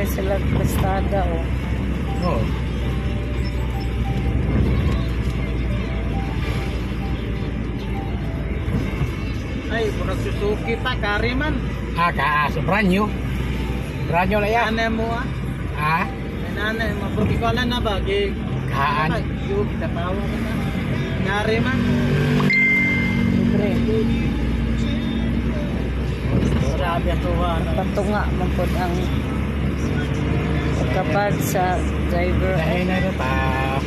sila prestada o. Oh. Ay, kurang Suzuki pa, kari man. Branyo. Branyo na yan. Ane mo Ane, mapagkikalan na ba? Kaan. Yung tapawa ka na. Kari man. Libre. Grabe ito Patunga mampod ang pagkapag sa driver. Dahil na ito